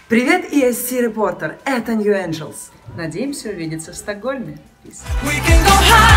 Привет, ESC Reporter, это New Angels. Надеемся увидеться в Стокгольме. Peace.